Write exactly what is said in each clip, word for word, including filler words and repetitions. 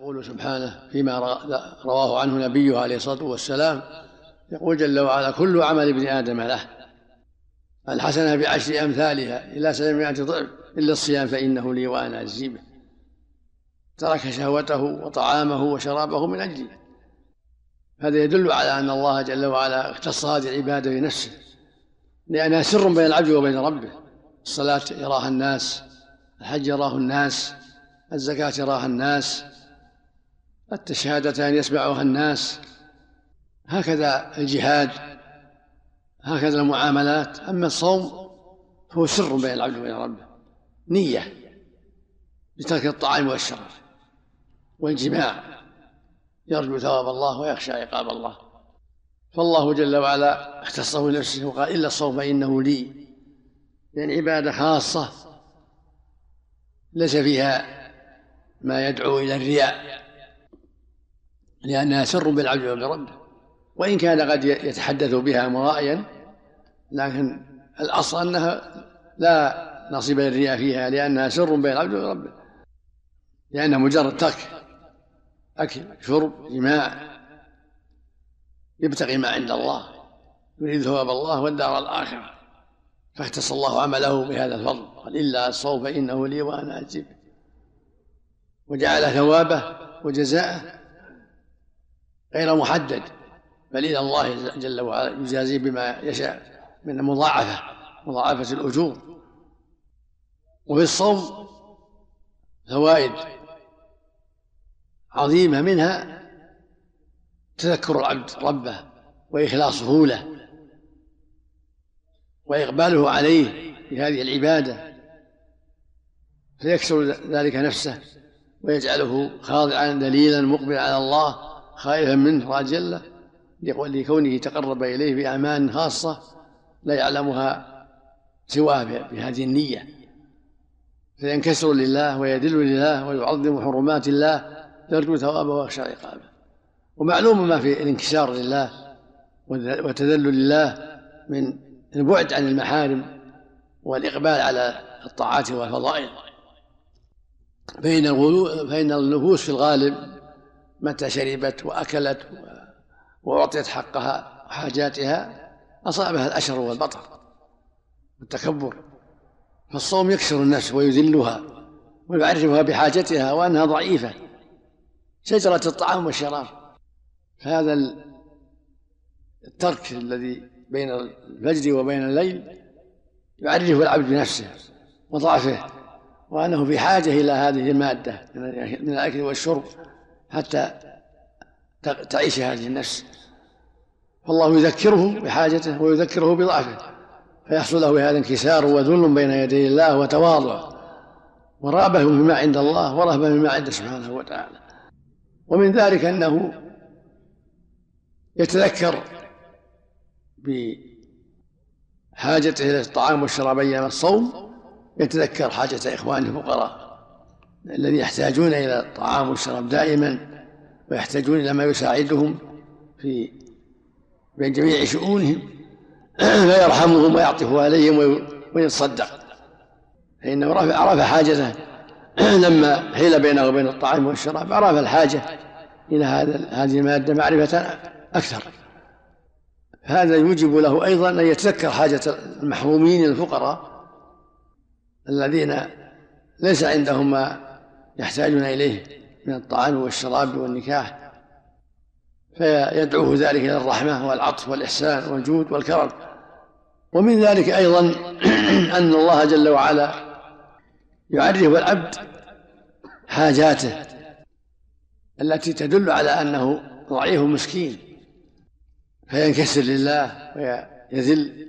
يقول سبحانه فيما رواه عنه نبيه عليه الصلاة والسلام، يقول جل وعلا: كل عمل ابن آدم له، الحسنة بعشر أمثالها إلى سبعمائة ضعف إلا الصيام فإنه لي وأنا أجزي به. ترك شهوته وطعامه وشرابه من أجلي. هذا يدل على أن الله جل وعلا اختص هذه العبادة بنفسه، لأنها سر بين العبد وبين ربه. الصلاة يراها الناس، الحج يراه الناس، الزكاة يراها الناس، الشهادتان يسمعها الناس، هكذا الجهاد، هكذا المعاملات. أما الصوم هو سر بين العبد وبين ربه، نية بترك الطعام والشراب والجماع، يرجو ثواب الله ويخشى عقاب الله. فالله جل وعلا اختصه بنفسه وقال: إلا الصوم فإنه لي، يعني عبادة خاصة ليس فيها ما يدعو إلى الرياء، لأنها سر بالعبد وبربه، وإن كان قد يتحدث بها مرائيا، لكن الأصل أنها لا نصيب للرياء فيها، لأنها سر بين العبد وبربه، لأنها مجرد ترك أكل شرب جماع، يبتغي ما عند الله، يريد ثواب الله والدار الآخرة، فاختص الله عمله بهذا الفضل، قال: إلا الصوم فإنه لي وأنا أجزي به، وجعل ثوابه وجزاءه غير محدد، بل إلى الله جل وعلا يجازي بما يشاء من مضاعفة مضاعفة الأجور. وفي الصوم فوائد عظيمة، منها تذكر العبد ربه وإخلاصه له وإقباله عليه في هذه العبادة، فيكسر ذلك نفسه ويجعله خاضعا دليلا مقبلا على الله خائفا منه راجيا له، لكونه تقرب إليه بأعمال خاصة لا يعلمها سواه بهذه النية، فينكسر لله ويدل لله ويعظم حرمات الله، يرجو ثوابه ويخشى عقابه. ومعلوم ما في الانكسار لله وتذلل لله من البعد عن المحارم والإقبال على الطاعات والفضائل، فإن النفوس في الغالب متى شربت وأكلت وأعطيت حقها وحاجاتها أصابها الأشر والبطر والتكبر، فالصوم يكسر النفس ويذلها ويعرفها بحاجتها وأنها ضعيفة، شجرة الطعام والشراب. فهذا الترك الذي بين الفجر وبين الليل يعرف العبد بنفسه وضعفه، وأنه في حاجة إلى هذه المادة من الأكل والشرب حتى تعيش هذه النفس، فالله يذكره بحاجته ويذكره بضعفه، فيحصل له هذا انكسار وذل بين يدي الله وتواضع ورغبة بما عند الله ورهبة بما عنده سبحانه وتعالى. ومن ذلك أنه يتذكر بحاجته إلى الطعام والشراب أيام الصوم، يتذكر حاجة إخوانه الفقراء الذين يحتاجون إلى الطعام والشراب دائما، ويحتاجون إلى ما يساعدهم في بين جميع شؤونهم، فيرحمهم ويعطف عليهم ويتصدق، فإنه عرف حاجته لما حيل بينه وبين الطعام والشراب، عرف الحاجة إلى هذه المادة معرفة أكثر. هذا يوجب له أيضا أن يتذكر حاجة المحرومين الفقراء الذين ليس عندهم ما يحتاجون إليه من الطعام والشراب والنكاح، فيدعوه ذلك إلى الرحمة والعطف والإحسان والجود والكرم. ومن ذلك أيضا أن الله جل وعلا يعرف العبد حاجاته التي تدل على أنه ضعيف مسكين، فينكسر لله ويذل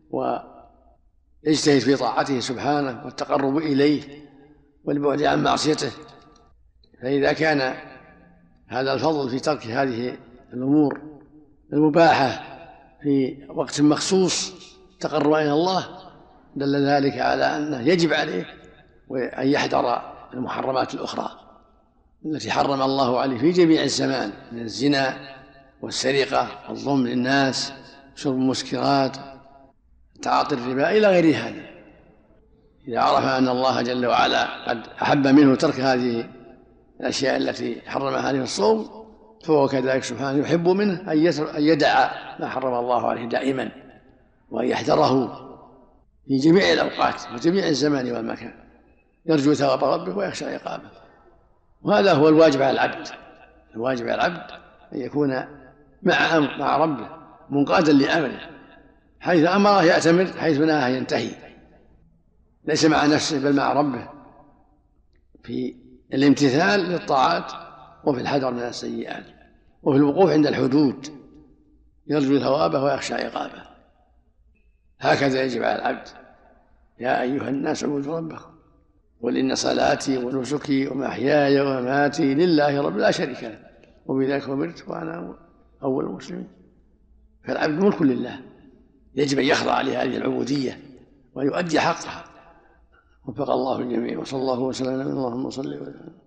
ويجتهد في طاعته سبحانه والتقرب إليه والبعد عن معصيته. فإذا كان هذا الفضل في ترك هذه الأمور المباحة في وقت مخصوص تقرب إلى الله، دل ذلك على أنه يجب عليه أن يحذر المحرمات الأخرى التي حرم الله عليه في جميع الزمان، من الزنا والسرقة والظلم للناس، شرب المسكرات، تعاطي الربا إلى غير هذا. إذا عرف أن الله جل وعلا قد أحب منه ترك هذه الأشياء التي حرمها عليه الصوم، فهو كذلك سبحانه يحب منه أن يدع ما حرم الله عليه دائما، وأن يحذره في جميع الأوقات وجميع الزمان والمكان، يرجو ثواب ربه ويخشى عقابه. وهذا هو الواجب على العبد. الواجب على العبد أن يكون مع مع ربه منقادا لأمره، حيث أمره يأتمر، حيث نهاه ينتهي، ليس مع نفسه بل مع ربه في الامتثال للطاعات وفي الحذر من السيئات وفي الوقوف عند الحدود، يرجو ثوابه ويخشى عقابه. هكذا يجب على العبد. يا أيها الناس اعبدوا ربكم قل إن صلاتي ونسكي ومحياي ومماتي لله رب لا شريك له وبذلك أمرت وأنا أول المسلمين. فالعبد ملك لله، يجب أن يخضع لهذه العبودية ويؤدي حقها. وفق الله الجميع، وصلى الله وسلم. اللهم صل وسلم.